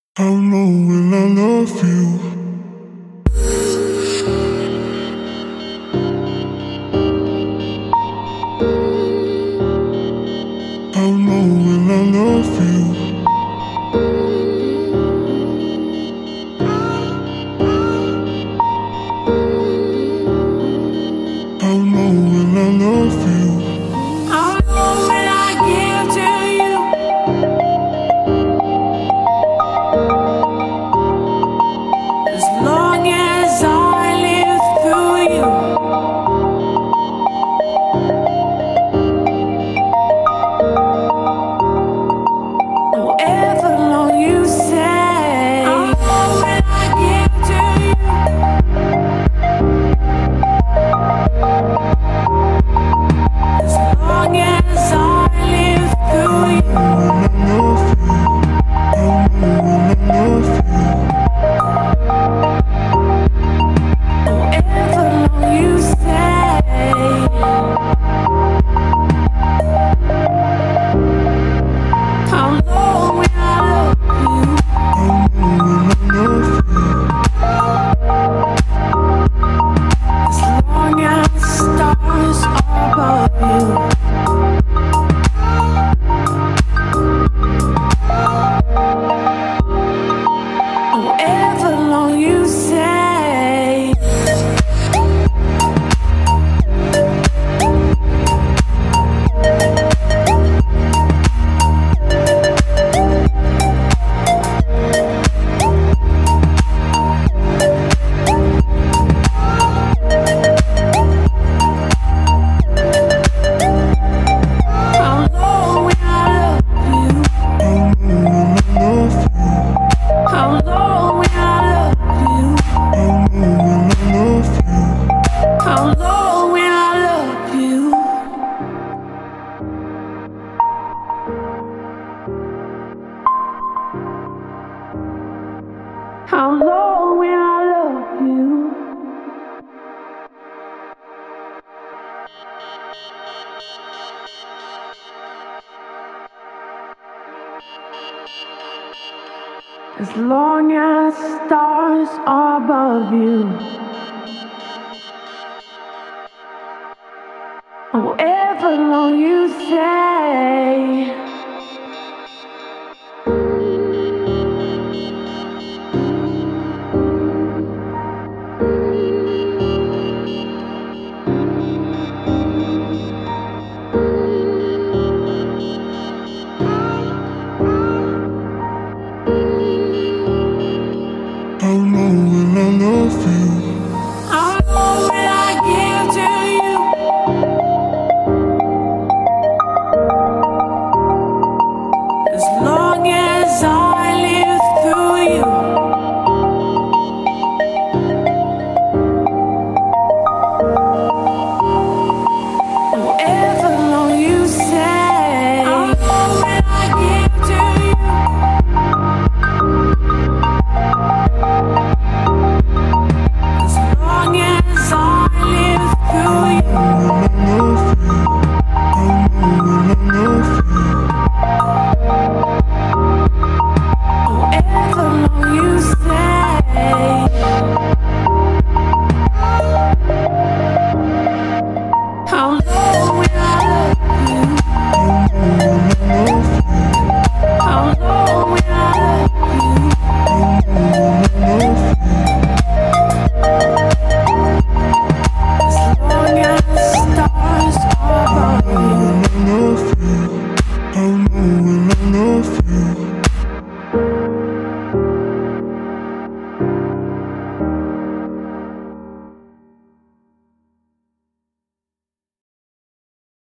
How long will I love you? How long will I love you? How long will I love you? How long will I give to you? As long as I live through you. However long you say. How long will I give to you? As long as I live through you. How long will I love you? However long you say. How long will I love you? As long as stars are above you. However long you say. How long will I love you? How long will I love you? How long will I love you? How long will I love you? As long as stars are above you. However long you say. How long will I love you?